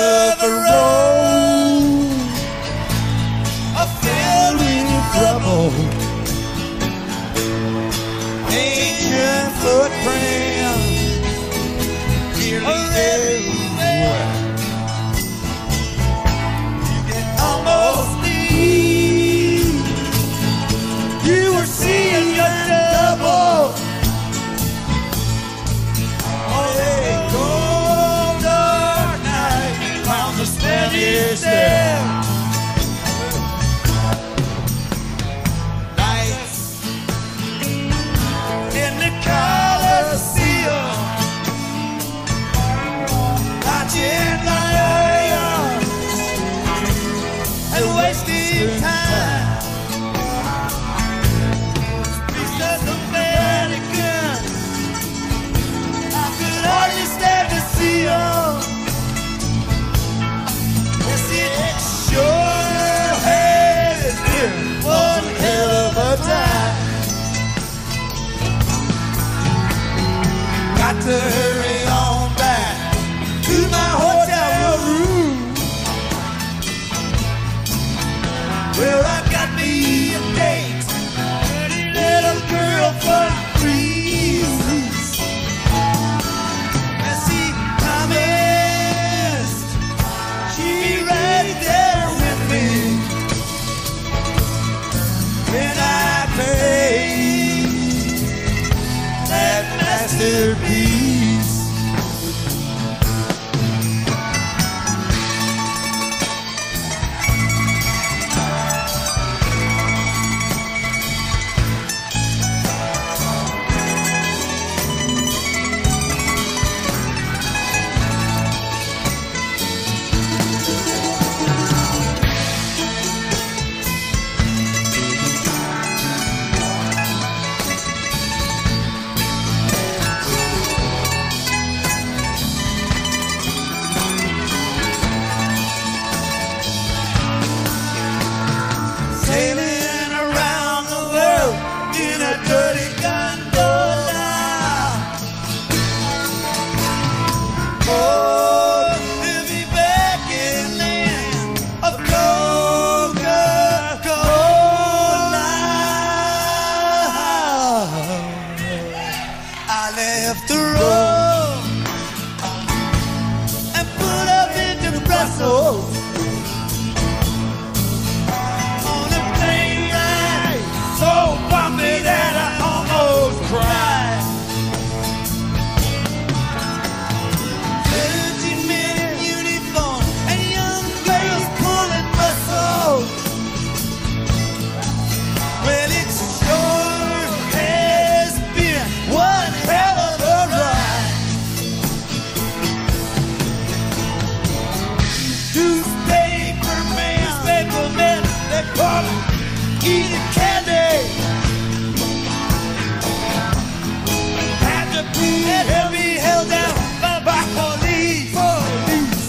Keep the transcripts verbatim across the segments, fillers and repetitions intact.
of a road, are filled with trouble. Ancient footprints nearly everywhere. You can almost believe you were seeing your double. Oh, yeah, cold dark night found the Spanish there. Nights in the Coliseum, watching lions and wasting time. Priest of the Vatican, I could hardly stand to see them. Yes, it sure has been one hell of a time. Got to hurry on back to my hotel room, where I got me a date, pretty little girl for trees. And she promised she'd be right there with me when I paid that masterpiece. Sailing around the world in a dirty gondola. Oh, to be back in the land of Coca-Cola. I left the road and put up into Brussels. On a plane ride so bumpy that I almost cried. Seventeen men in uniform and young girls pulling muscles. Well, it sure has been one hell of a ride. Newspaper man, newspaper man, they call him eating candy. Had to be had me held down by, by police. Police.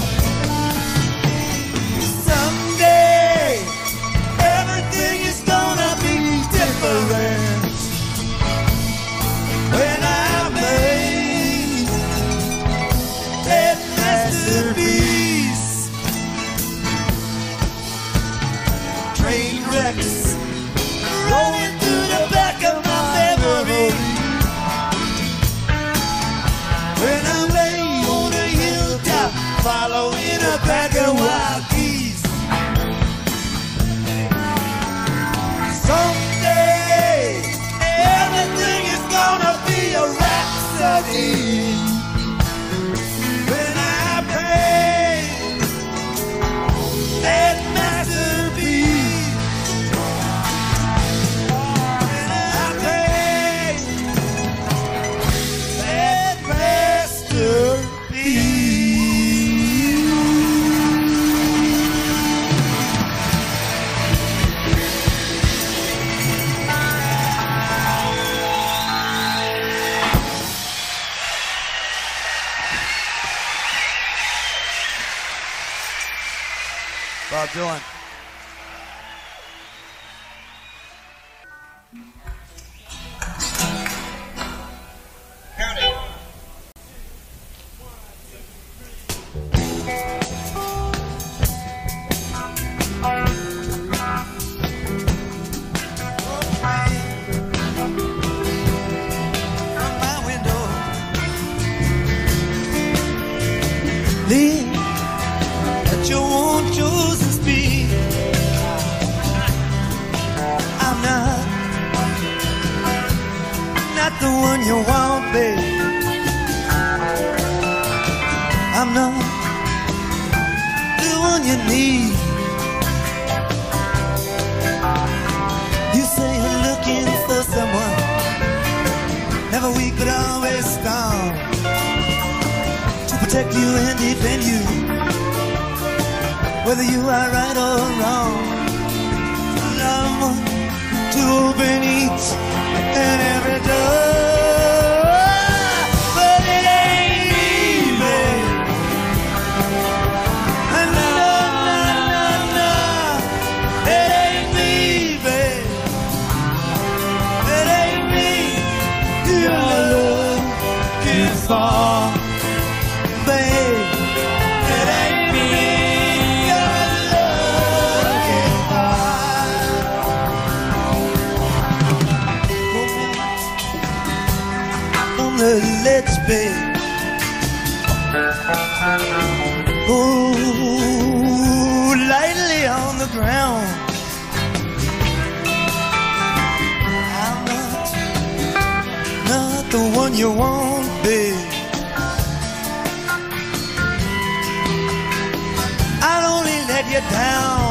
Someday everything is gonna be different when I made that masterpiece. Train wrecks rolling through the back of my memory. When I'm laying on a hilltop, following a pack of wild geese. Someday everything is gonna be a rhapsody when I pay that masterpiece. When I pay that masterpiece. Bob Dylan. Howdy. your own chosen speed. I'm not, not the one you want, babe. I'm not the one you need. You say you're looking for someone, never weak but always strong, to protect you and defend you, whether you are right or wrong. Someone to open each and every door, but it ain't me, babe. And no, no, no, no, it ain't me, babe. It ain't me you're looking for, babe. It ain't me you're looking for. On the ledge, babe. Oh, lightly on the ground. I'm not, not the one you want, babe. I'd only let you down.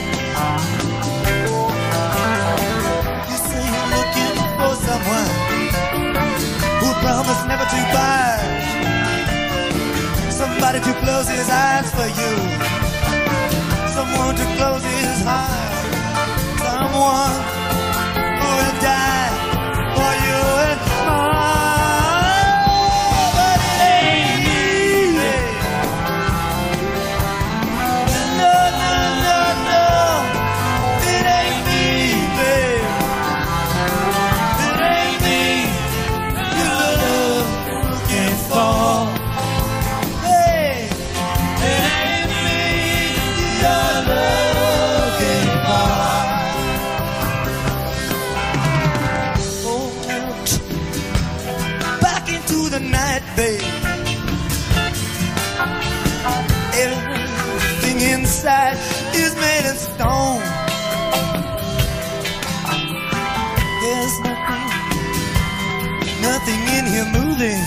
You say you're looking for someone who promised never to buy, somebody to close his eyes for you, someone to close his heart, someone who will die for you and mine. But it ain't me, babe. No, no, no, no, it ain't me, babe. It ain't me you're looking for. Babe, everything inside is made of stone. There's nothing, nothing in here moving.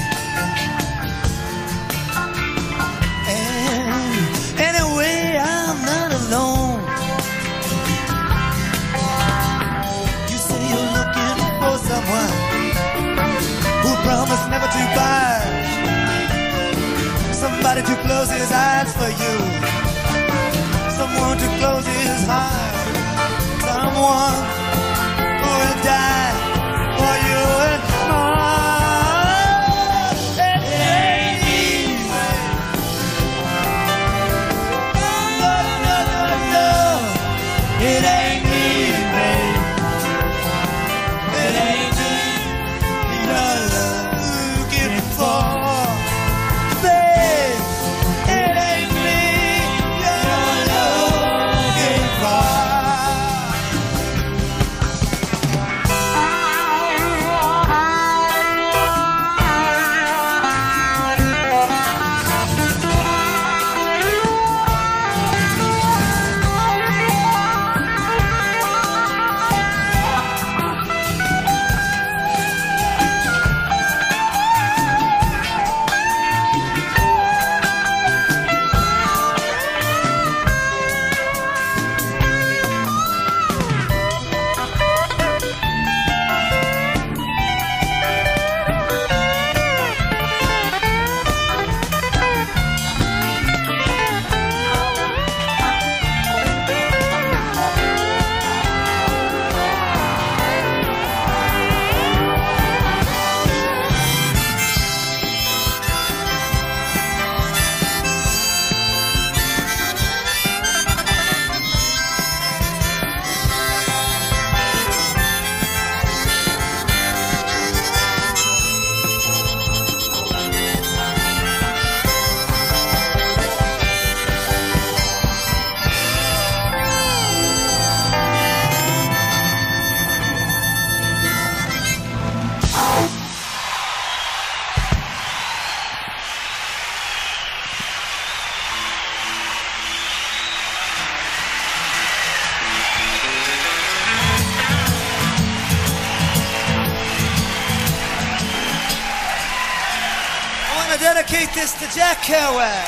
And anyway, I'm not alone. You say you're looking for someone who promised never to buy, somebody to close his eyes for you, someone to close his heart, someone who will die for you and mine. It ain't easy. No, no, no, no, it ain't me, babe. It ain't me you're looking for. Babe, it ain't me dedicate this to Jacques Kerouac.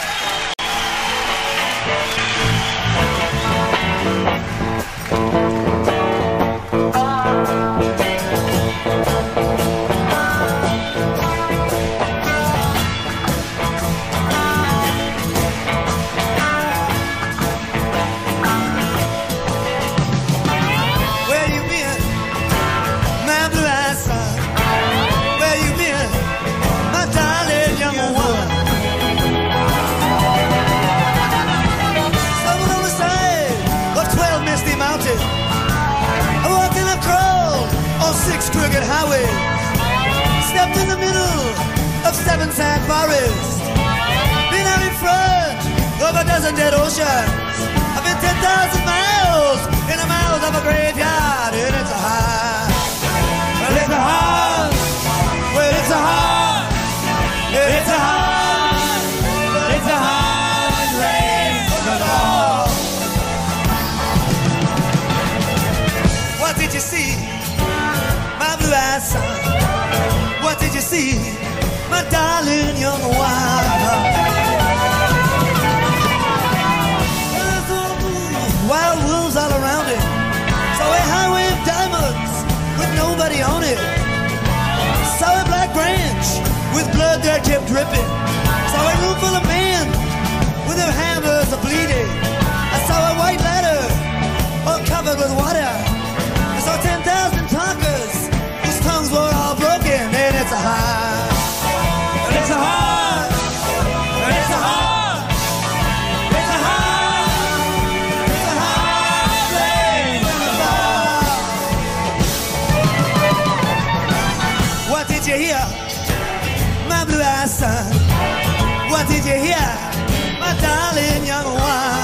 Crooked highways, stepped in the middle of seven sad forests, been out in front of a dozen dead oceans. I've been ten thousand miles in the mouth of a graveyard, and it's a high, well it's a high, well it's a high, it's a high, but it's a high place for the law. What did you see? My blue-eyed son, what did you see? My darling young wife. Wild wolves all around it. Saw a highway of diamonds with nobody on it. Saw a black branch with blood that kept dripping. Saw a room full of men with their hammers a-bleeding. I saw a white ladder all covered with water. I saw ten thousand talkers whose tongues were all broken. And it's a high, and it's a high, and it's a high, it's a high, it's a high place in the bar. What did you hear, my blue-eyed son? What did you hear, my darling young one?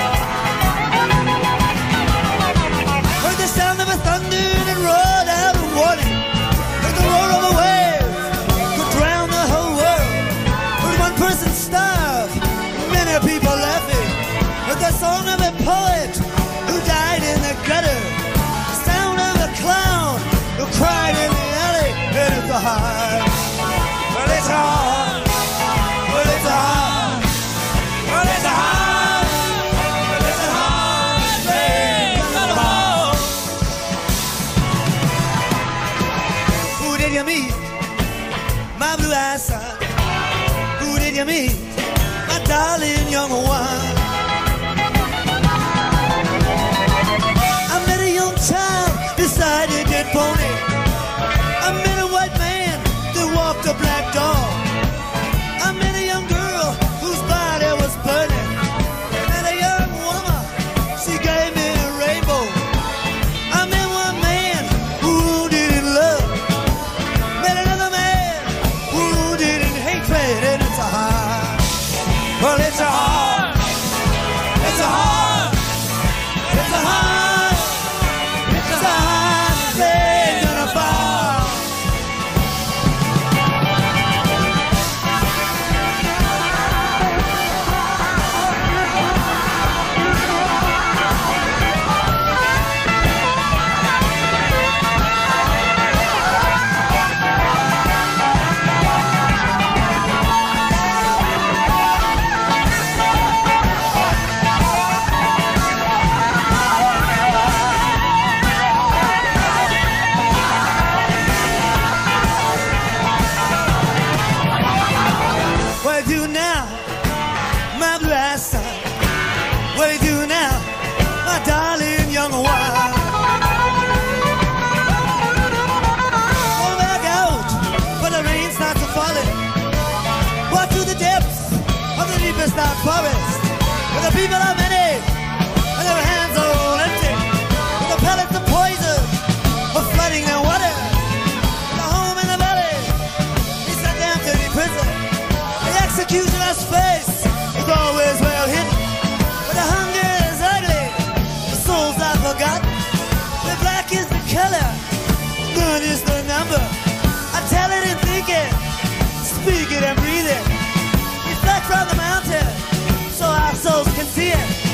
Heard the sound of a thunder and roared out a warning. Heard the roar of a wave could drown the whole world. Heard one person starve, many people laughing. Heard the song of a poet who died in the gutter. The sound of a clown who cried in the alley. And it's a high, well it's hard, well it's hard, well it's hard, well it's a hard place in the ball. Who did you meet, my blue-eyed son? Who did you meet, my darling young one? I met a young child beside a dead pony. I met a white man that walked a black dog. I met a young girl whose body was burning. Met a young woman, she gave me a rainbow. I met one man who wounded in love. Met another man who wounded in hatred. And it's a hard, well it's a hard, it's a hard, it's a hard, it's a hard place in a bar. What do you do now, my blue-eyed son? What do you do now, my darling young one? Go back out, but the rain starts to falling. Walk through the depths of the deepest dark forest, where the people are many and their hands are all empty. With the pellets of poison are flooding their water. The home in the valley is a damn dirty prison. The executioner's face is always well hidden. But the hunger is ugly, the souls are forgotten. The black is the color, blood is the number. I tell it and think it, speak it and breathe it. Reflect from the mountain, so our souls can see it.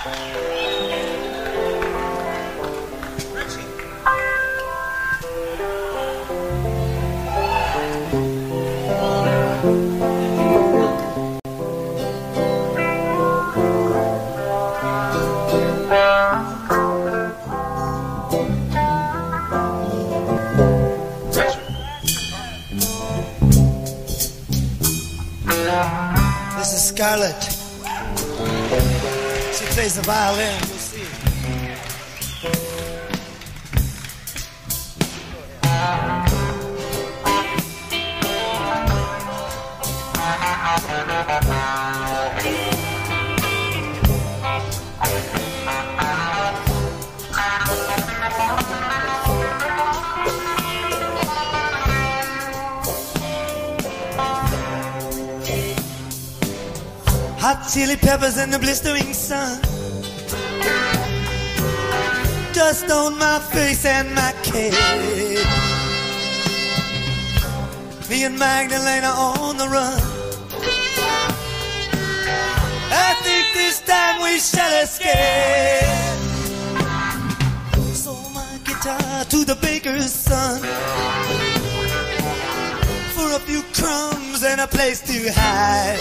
Scarlett. She plays the violin. You'll see. Hot chili peppers in the blistering sun, dust on my face and my cape. Me and Magdalena on the run. I think this time we shall escape. Sold my guitar to the baker's son for a few crumbs and a place to hide.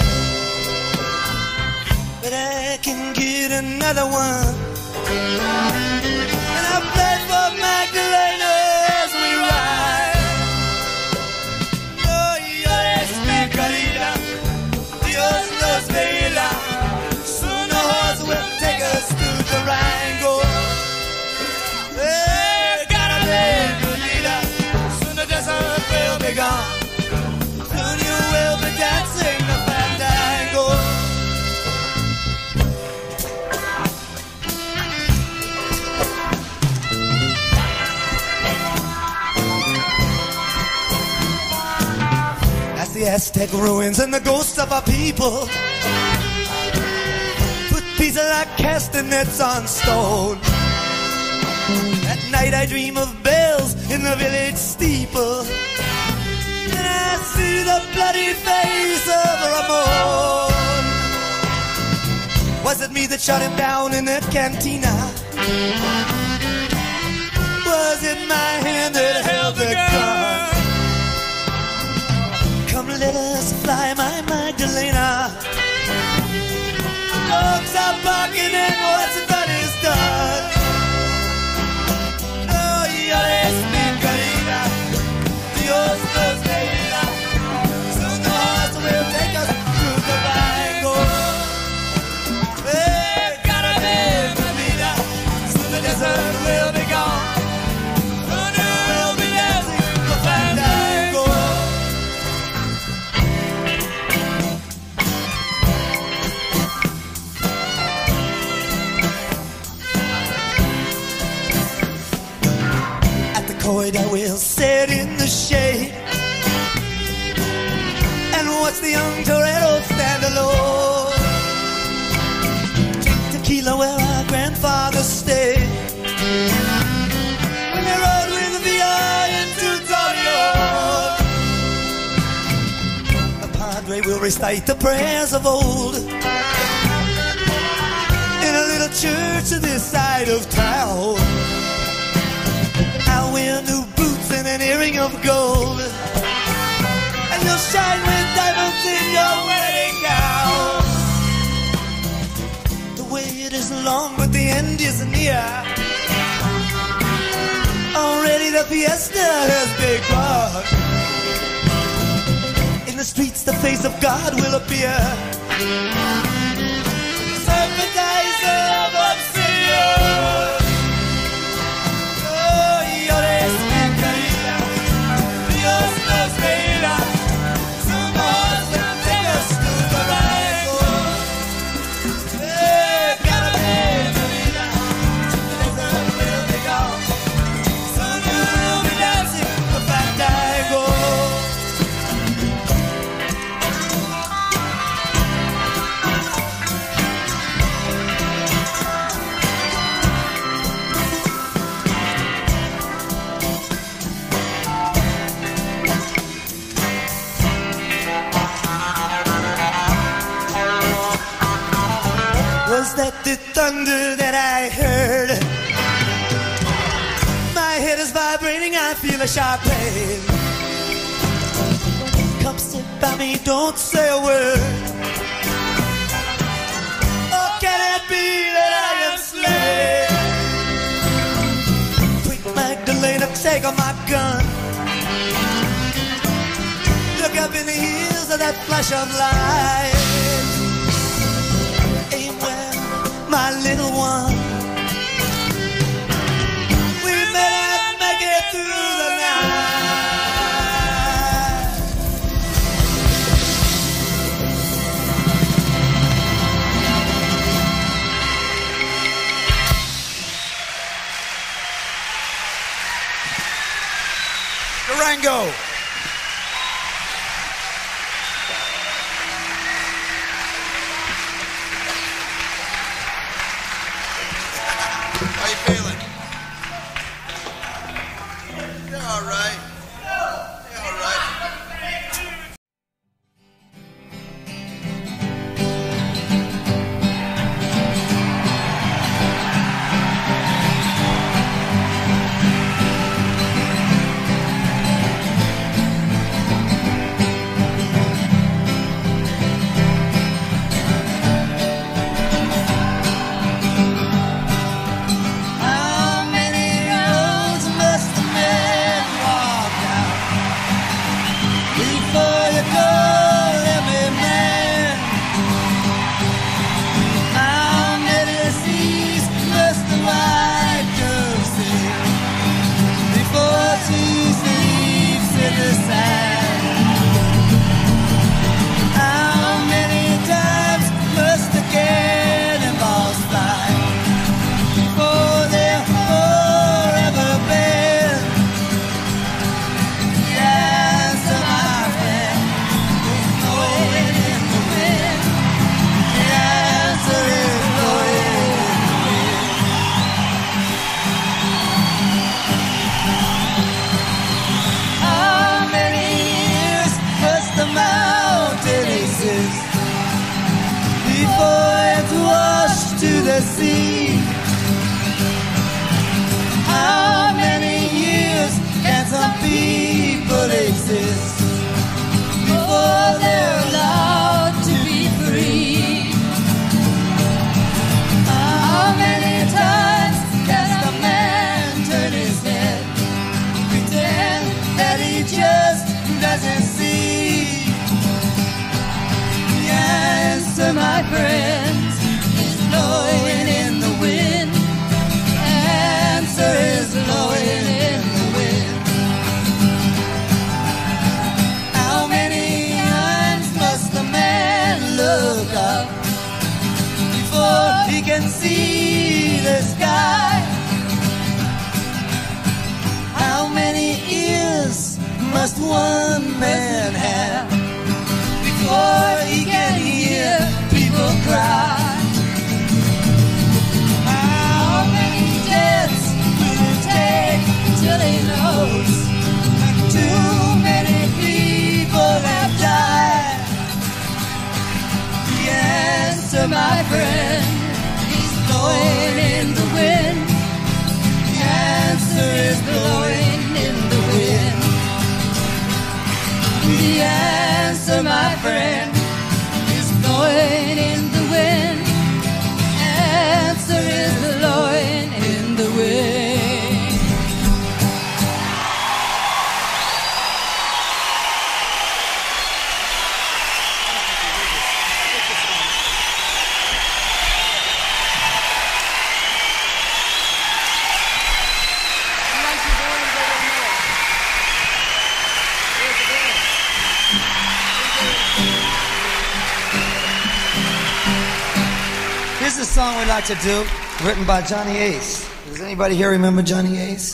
But I can get another one, and I play for Magdalena as we ride. Oh, yo es mi querida, Dios nos veila. Soon the horse will take us to Durango. Hey, gotta be querida, soon the desert will be gone. Soon you will be dancing the fandango. The Aztec ruins and the ghosts of our people put pieces like castanets on stone. At night I dream of bells in the village steeple, and I see the bloody face of Ramon. Was it me that shot him down in the cantina? Was it my hand that held the gun? Come, let us fly, my Magdalena. Dogs are barking and what's done is done. Oh, yo es mi querida, Dios nos veila. Soon the horse will take us to the Durango. Hey, gotta live the vida. Soon the desert will be gone. Soon you will be dancing the fandango. I will sit in the shade and watch the young Chariot stand alone. Drink tequila where our grandfather stayed when they rode with the V I into Tokyo. The padre will recite the prayers of old in a little church on this side of town. I'll wear new boots and an earring of gold, and you'll shine with diamonds in your wedding gown. The wait is long, but the end is near. Already the fiesta has begun. In the streets the face of God will appear. Serpentizer of obsidian. the thunder that I heard. My head is vibrating, I feel a sharp pain. Come sit by me, don't say a word. Oh, can it be that I am slain? Quick Magdalena, take on my gun. Look up in the hills of that flash of light. Aim well, my little one. We may not make it through the night. Durango. How you feeling? You're all right. You're all right. Sea. How many years can some people exist before they're allowed to be free? How many times can a man turn his head, pretend that he just doesn't see? The answer, my friends, is blowing in the wind. The answer is blowing in the wind. How many times must a man look up before he can see the sky? How many ears must one man have before he can hear people cry? Till he knows that too many people have died. The answer, my friend, is blowing in the wind. The answer is blowing in the wind. The answer, my friend, is blowing in the wind. The answer is blowing in the wind. This is a song we like to do, written by Johnny Ace. Does anybody here remember Johnny Ace?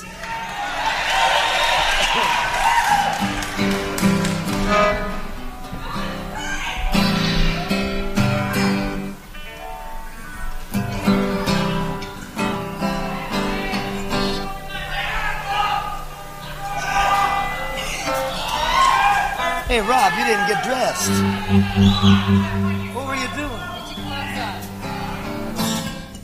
Hey, Rob, you didn't get dressed. What were you doing?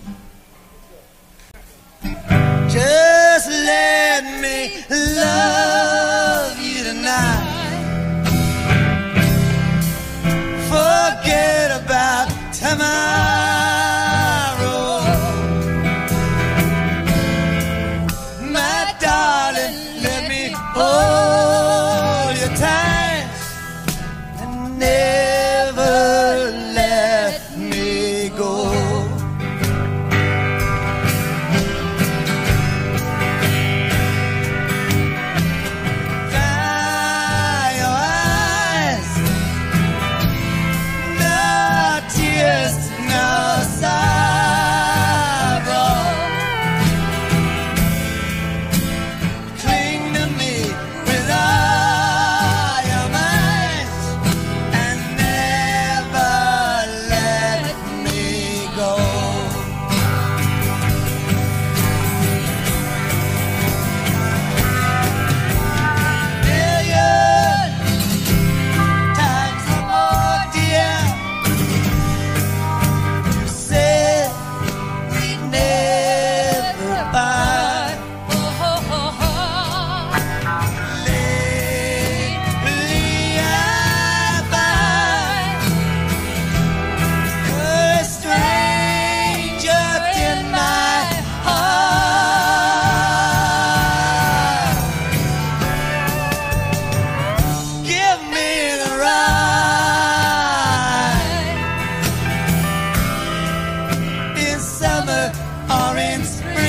or in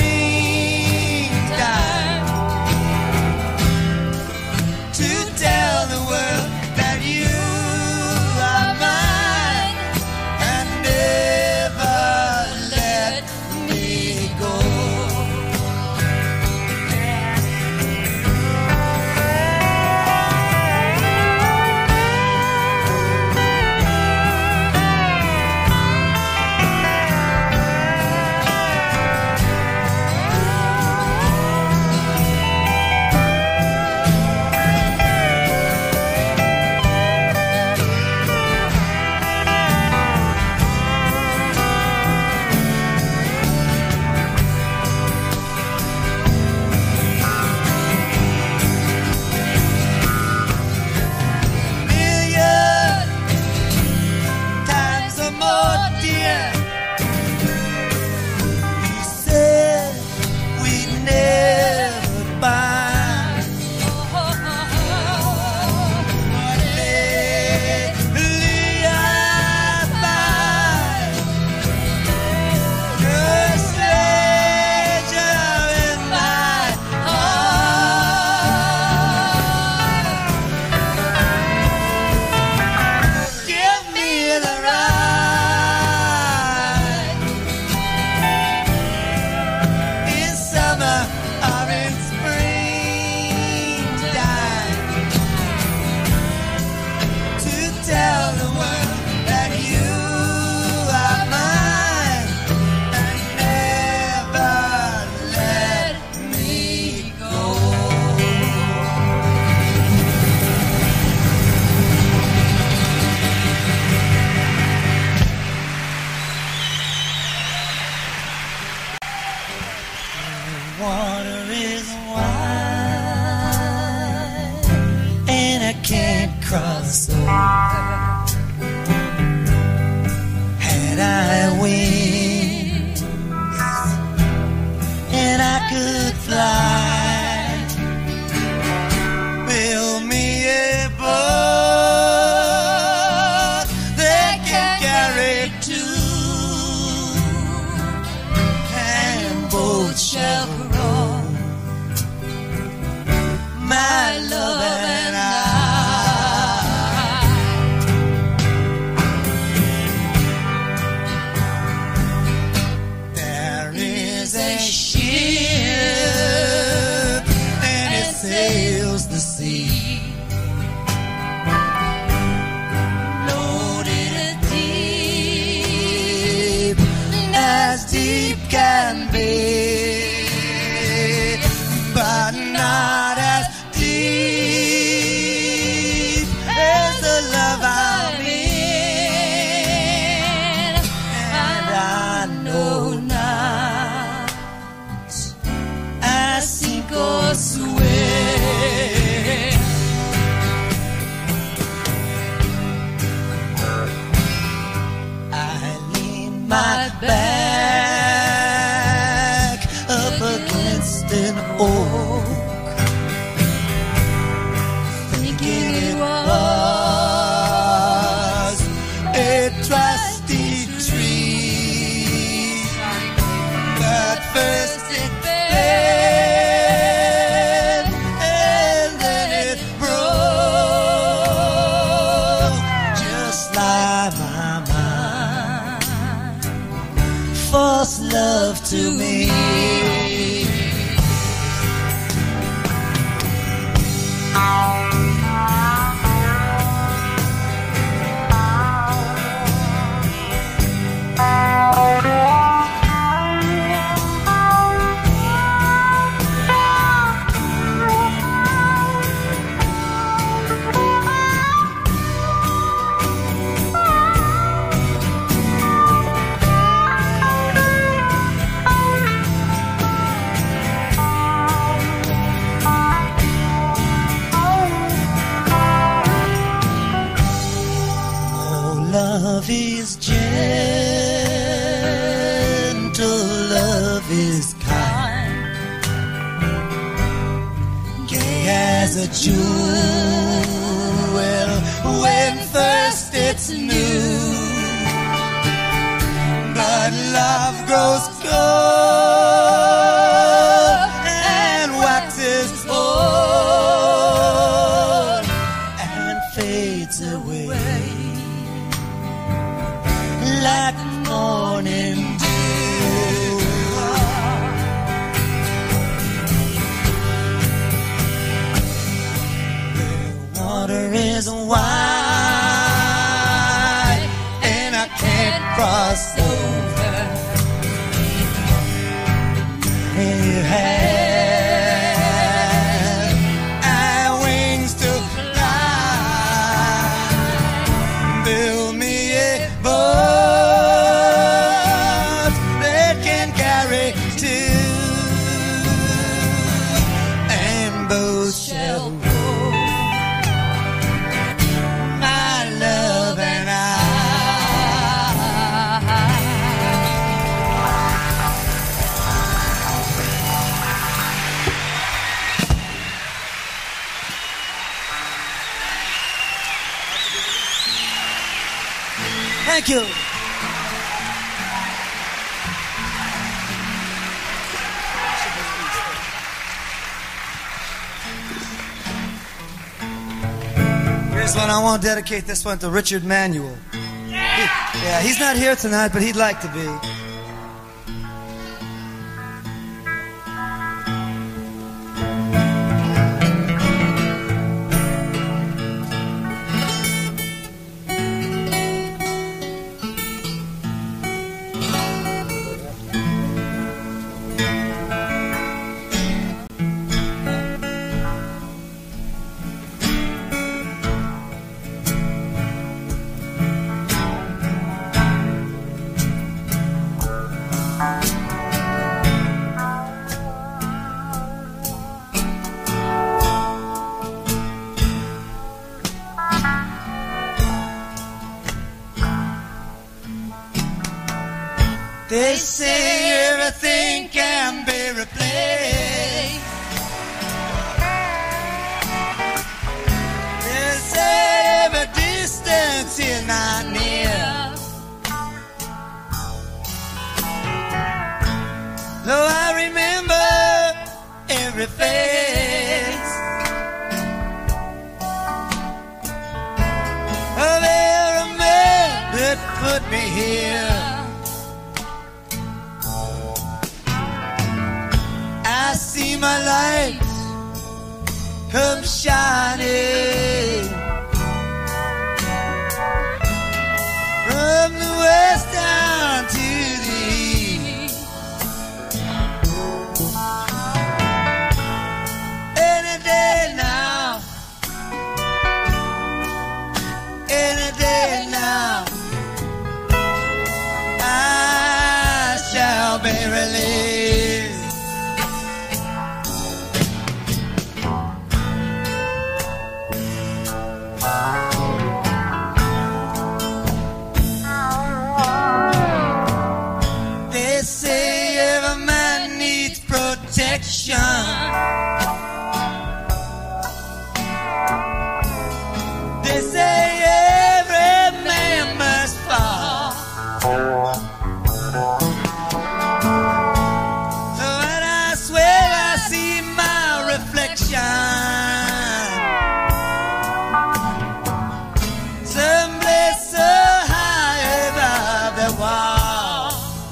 springtime, to tell the world that you are mine and never let me go. Water is wide and I can't cross over. Had I wings and I could fly, build me a boat that can carry two, and both shall my love and I. There is a ship and it sails the sea, loaded deep as deep can be, but not as deep as the love I'm in, and I know not I sink or swim. I lean my back up against an oak, it was a trusty tree, but first it fell and then it broke, just like my mind, false love to me. Love is gentle, love is kind, gay as a jewel when first it's new, but love grows cold is wide, and I can't cross over. And you have I wings to fly. Build me a boat that can carry two, and both shall go. My love and I. Thank you. Here's one I want to dedicate this one to Richard Manuel. He, yeah, he's not here tonight, but he'd like to be. They say everything can be replaced. They say every distance is not near. Though I remember every face of every man that put me here. I see my light come shining from the west down to the east. Any day now, any day now, I shall be released. They say every man needs protection. They say every man must fall. So when I swear I see my reflection someplace so high above the wall,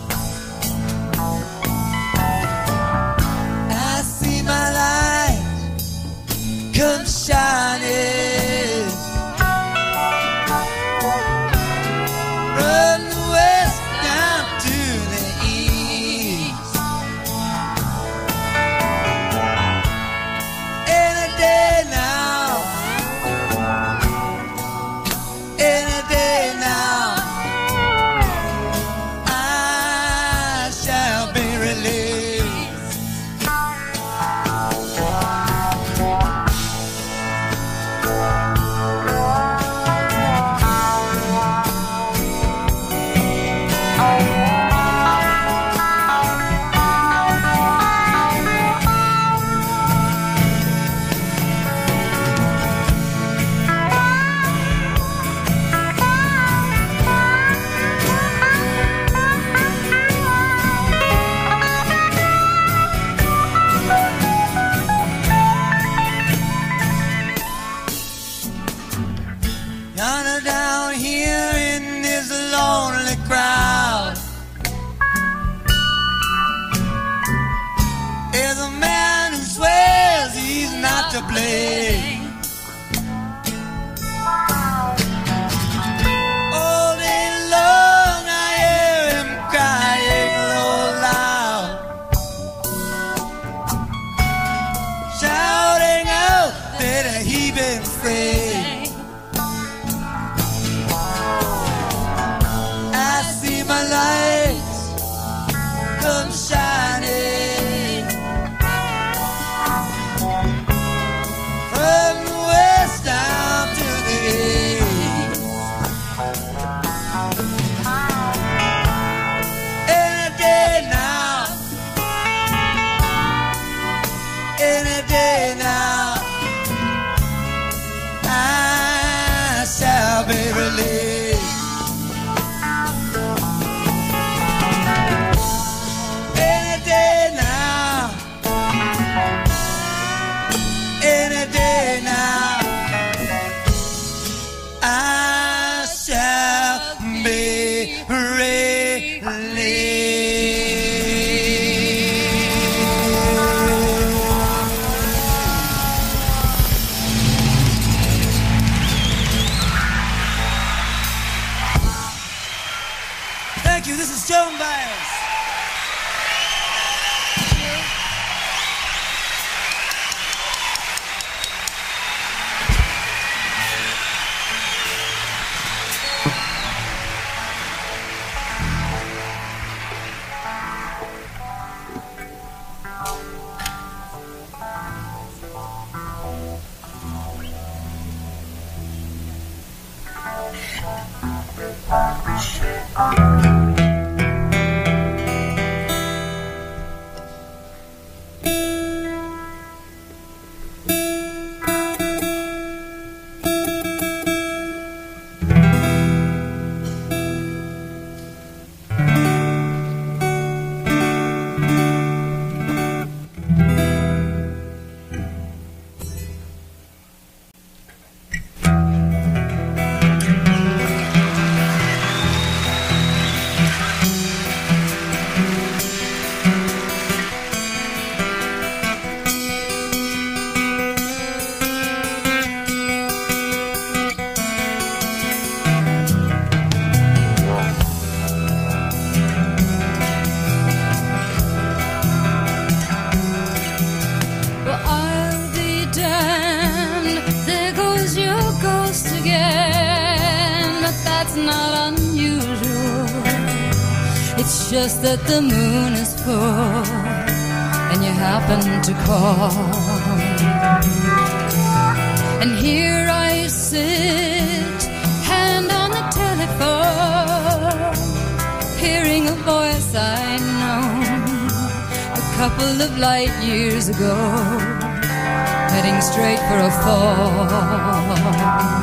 I see my light come shining from the west down to the east. Any day now, any day now, I shall be released. Yonder down here in this lonely crowd is a man who swears he's not to blame. comes shining from the west down to the east. Any day now, any day now, I shall be released. Any day now, any day now, I shall be released. Thank you. This is Joan Baez. Just that the moon is full and you happen to call, and here I sit, hand on the telephone, hearing a voice I know a couple of light years ago, heading straight for a fall.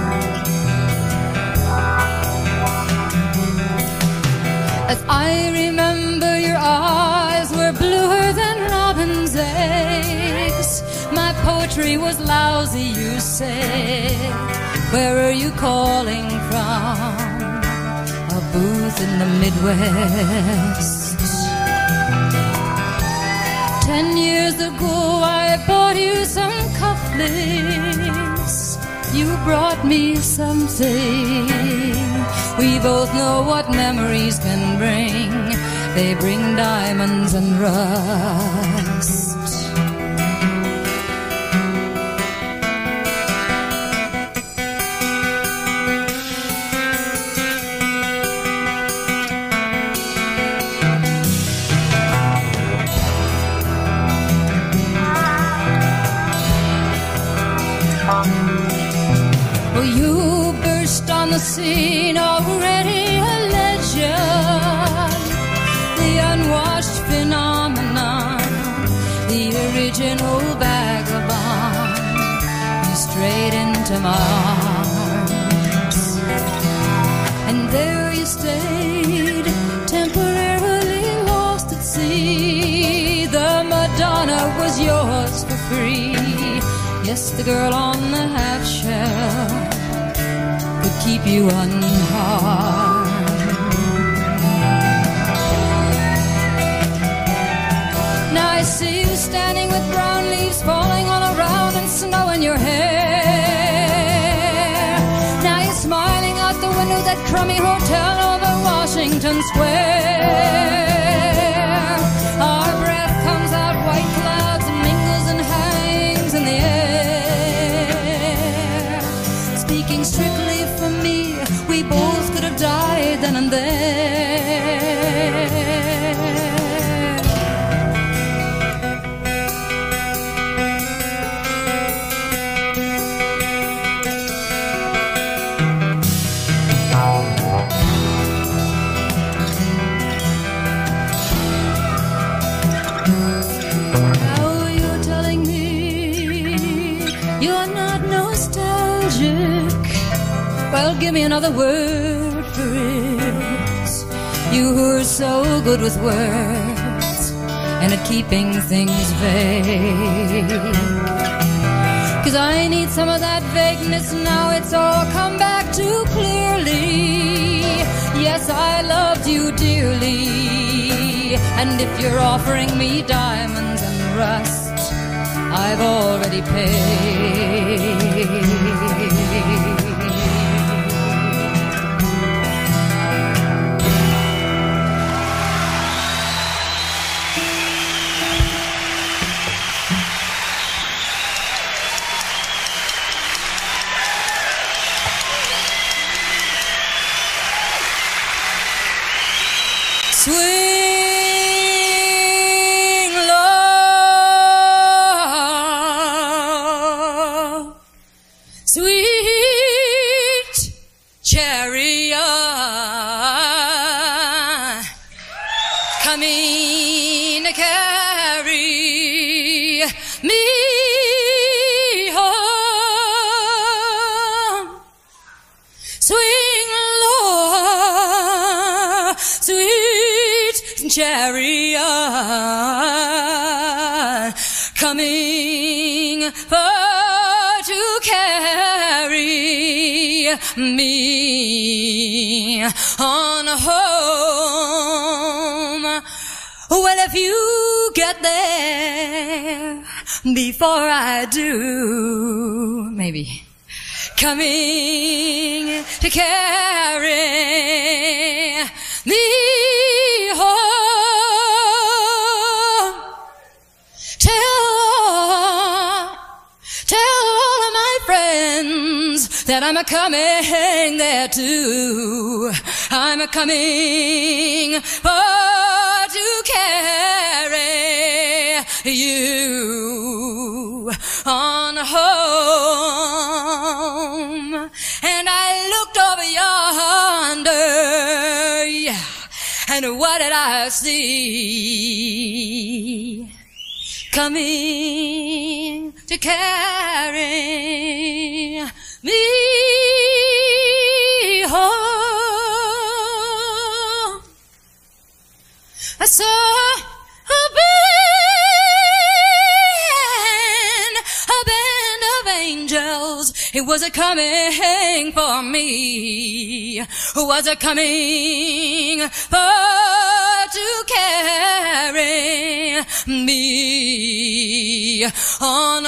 As I remember, your eyes were bluer than robin's eggs. My poetry was lousy, you said. Where are you calling from? A booth in the Midwest. Ten years ago I bought you some cufflinks. You brought me something. We both know what memories can bring. They bring diamonds and rust. Well, you burst on the scene, already a legend, the unwashed phenomenon, the original vagabond. You strayed into my arms, and there you stayed, temporarily lost at sea. The Madonna was yours for free. Yes, the girl on the half shell could keep you unharmed. Now I see you standing with brown leaves falling all around and snow in your hair. Now you're smiling out the window of that crummy hotel over Washington Square. Our breath comes out white clouds and mingles and hangs in the air. Speaking strictly for me, we both could have died then and there. Now you're telling me you're not nostalgic. Well, give me another word for it. You were so good with words and at keeping things vague. 'Cause I need some of that vagueness now. It's all come back too clearly. Yes, I loved you dearly, and if you're offering me diamonds and rust, I've already paid. Swing low, sweet chariot, coming to carry me home. Swing low, sweet chariot, coming for to carry me on home. Well, if you get there before I do, maybe coming to carry me home. Tell, tell all of my friends that I'm a-coming there too. I'm a-coming for to carry you on home. And I looked over yonder, yeah, and what did I see? Coming to carry me home. I saw a band, a band of angels. It was a coming for me. Was a coming for to carry me on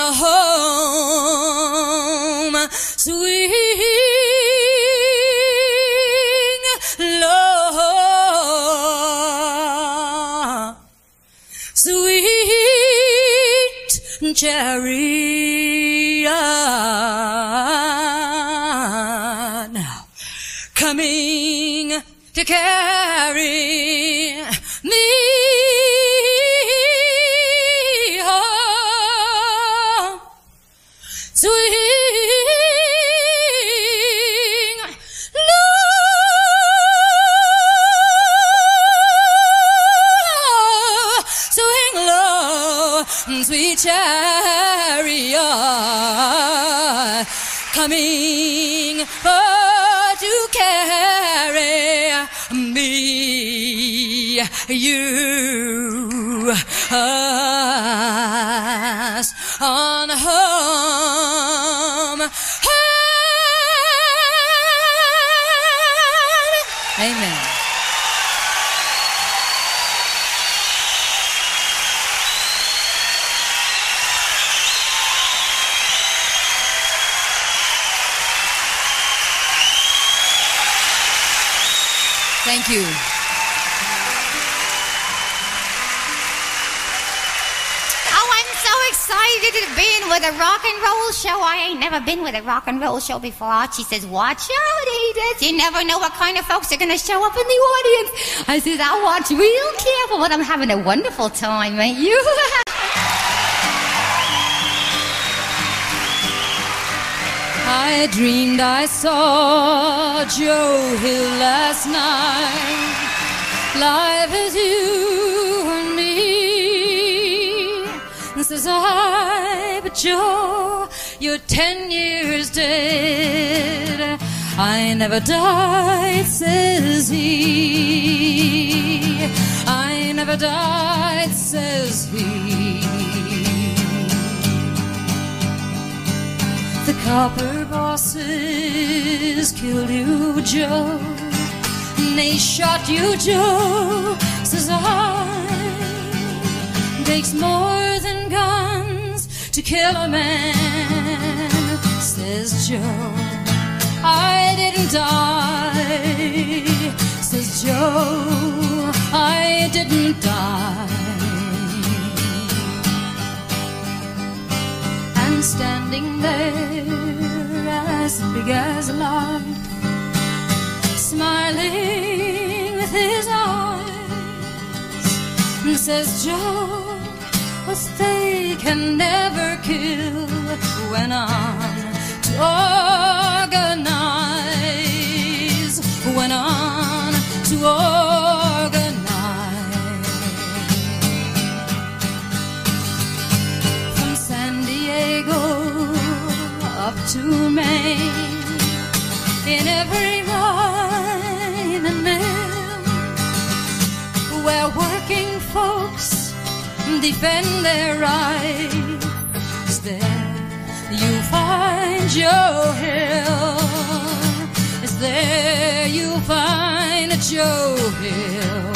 home. Swing low, sweet chariot, now coming to carry me home. Swing low, swing low, sweet chariot, coming for to carry me, you, us, on home. Amen. Thank you. Oh, I'm so excited to be with a rock and roll show. I ain't never been with a rock and roll show before. She says, watch out, Edith. You never know what kind of folks are going to show up in the audience. I says, I'll watch real careful, but I'm having a wonderful time, ain't you? I dreamed I saw Joe Hill last night, live as you and me. says I, but Joe, you're ten years dead. I never died, says he. I never died, says he. The copper bosses killed you, Joe. They shot you, Joe, says I. Takes more than guns to kill a man, says Joe. I didn't die, says Joe. I didn't die. And standing there as big as life, smiling with his eyes, says Joe, what they can never kill went on to organize, went on to organize. From San Diego up to Maine, in every mine and mill, where working folks defend their rights, there you find Joe Hill. Is there you find Joe Hill.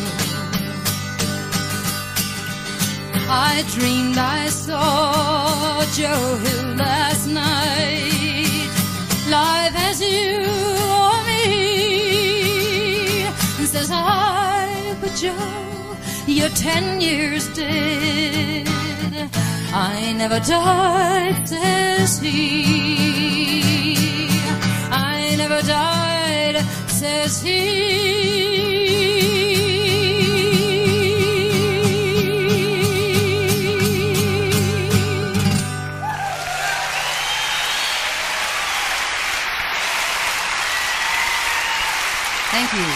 I dreamed I saw Joe Hill last night, live as you or me. And says I, but Joe, you're ten years dead. I never died, says he. I never died, says he. Thank you.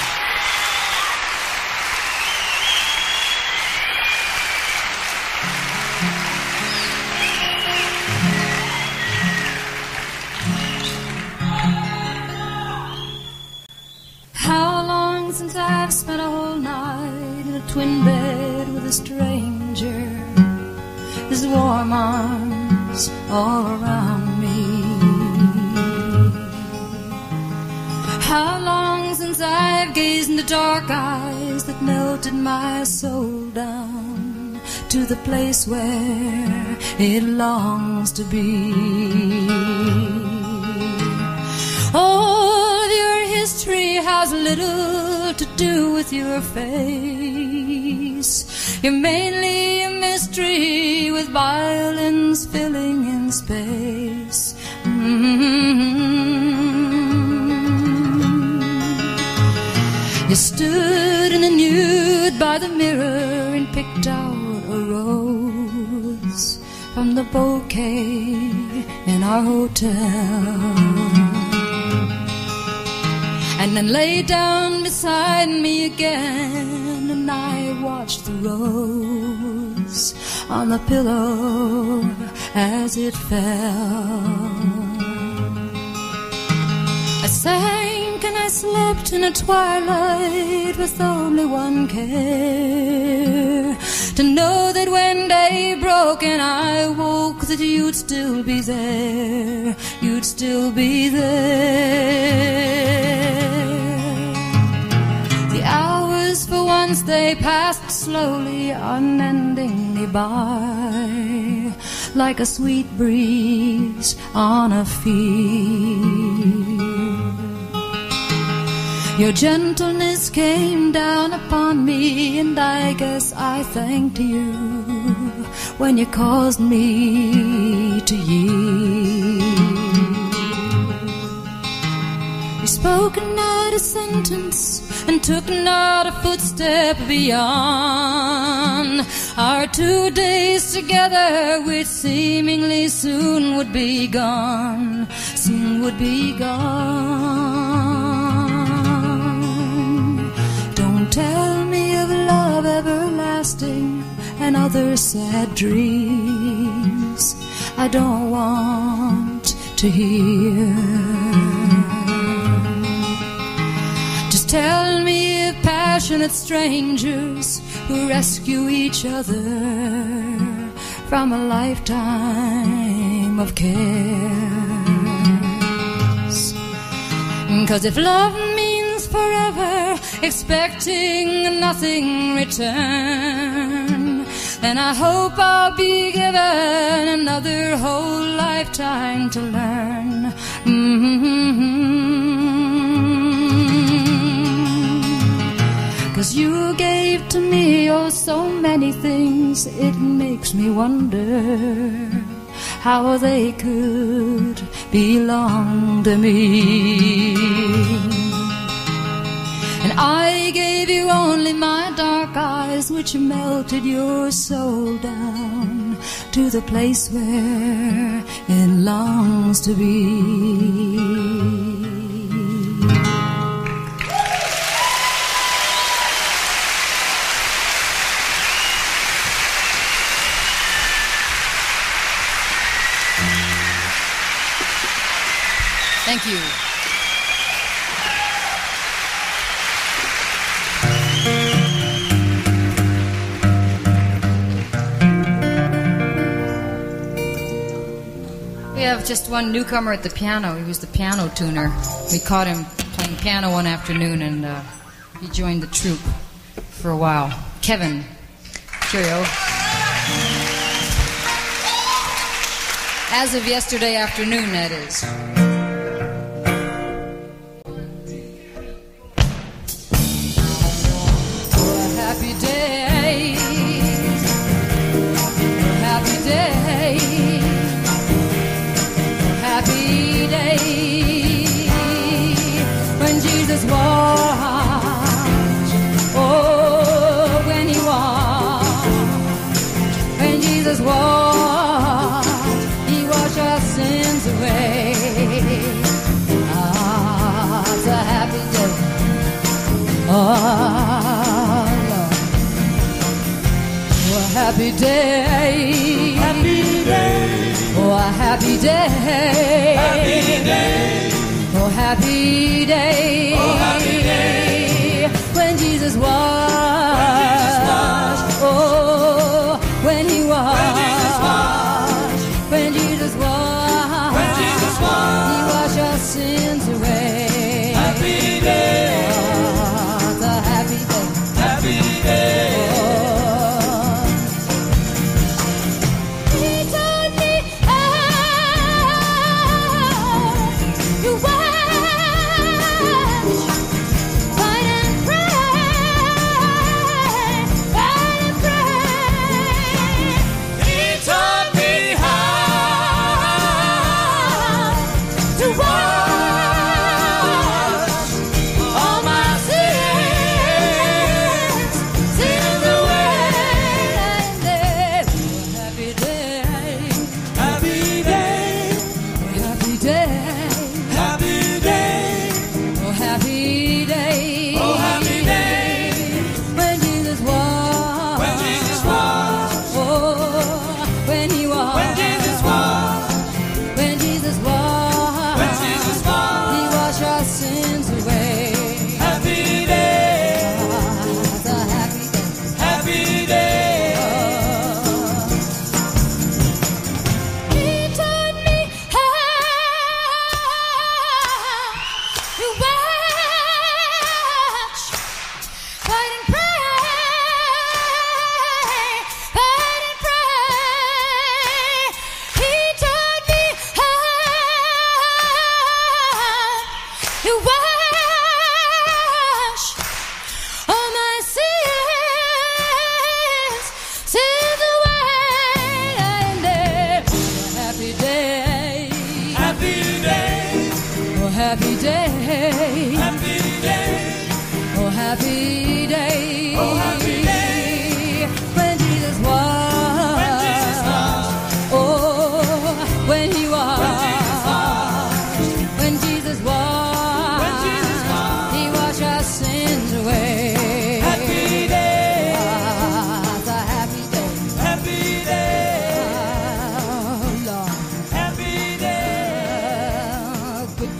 Since I've spent a whole night in a twin bed with a stranger, his warm arms all around me. How long since I've gazed into dark eyes that melted my soul down to the place where it longs to be. All of your history has little to do with your face. You're mainly a mystery with violins filling in space. Mm-hmm. You stood in the nude by the mirror and picked out a rose from the bouquet in our hotel, and then lay down beside me again, and I watched the rose on the pillow as it fell. I sank and I slept in a twilight with only one care, to know that when day broke and I woke, that you'd still be there, you'd still be there. The hours for once they passed slowly, unendingly by, like a sweet breeze on a field. Your gentleness came down upon me, and I guess I thanked you when you caused me to yield. You spoke not a sentence and took not a footstep beyond our two days together, which seemingly soon would be gone, soon would be gone. Don't tell me of love everlasting and other sad dreams I don't want to hear. Just tell me of passionate strangers who rescue each other from a lifetime of cares. 'Cause if love means forever, expecting nothing return, then I hope I'll be given another whole lifetime to learn. Mm-hmm. 'Cause you gave to me, oh, so many things, it makes me wonder how they could belong to me. And I gave you only my dark eyes, which melted your soul down to the place where it longs to be. Thank you. We have just one newcomer at the piano. He was the piano tuner. We caught him playing piano one afternoon, and uh, he joined the troupe for a while. Kevin. Cheerio. As of yesterday afternoon, that is. Happy day, happy day, happy day, when Jesus washed, oh, when he washed, when Jesus washed, he washed our sins away. Ah, it's a happy day. Ah. Happy day, happy day, oh, a happy day, happy day, oh, happy day, oh, happy day, when Jesus washed, oh, when he washed, when Jesus washed, when Jesus washed, he washed our sins away. Happy day, oh, it's a happy day, happy day.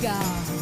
gal.